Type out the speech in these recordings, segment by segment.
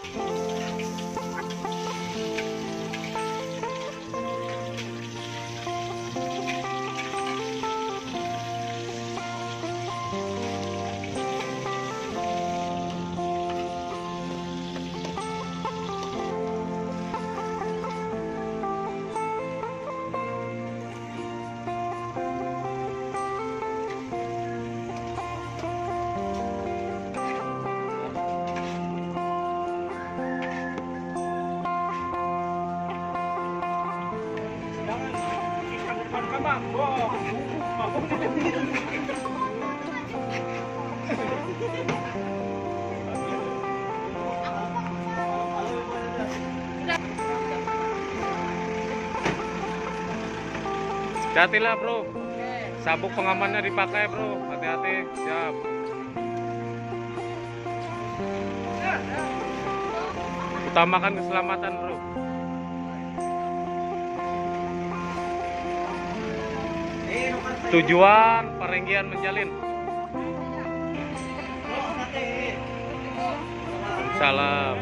Hati-hatilah bro, sabuk pengamannya dipakai bro, hati-hati, siap. Utamakan keselamatan bro. Tujuan Parenggian Menjalin. Salam.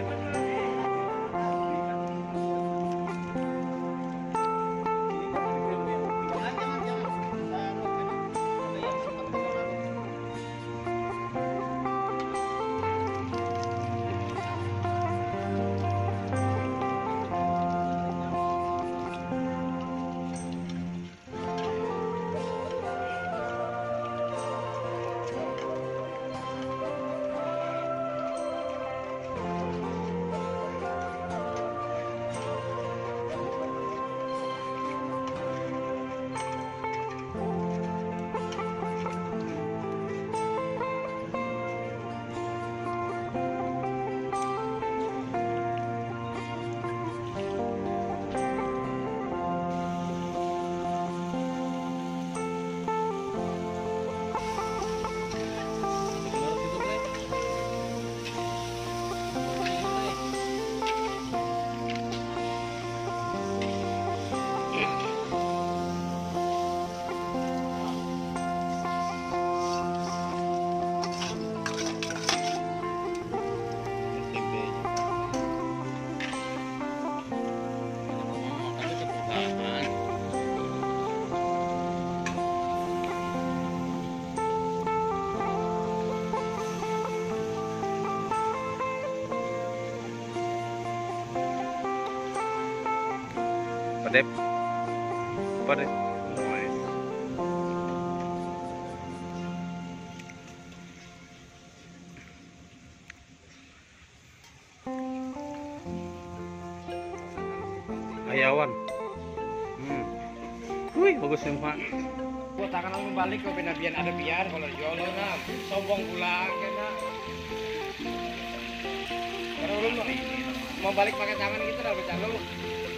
Dep, apa deh? Ayawan. Wih, bagus nih Pak. Buat akan langsung balik ke biar ada biar kalau jual nah sombong pulang kena. Kalau lu mau balik pakai tangan gitu dah bercanda lu.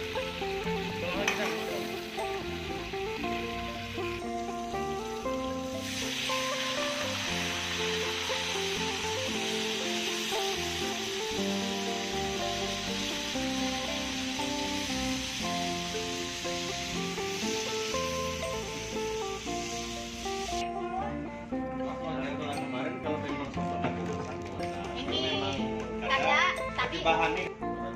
Bahannya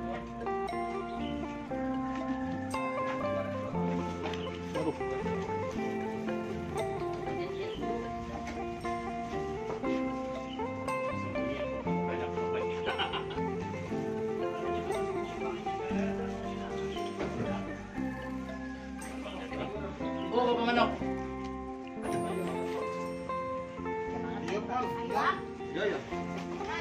Bapak Manok. Iya, Pak. Iya, ya.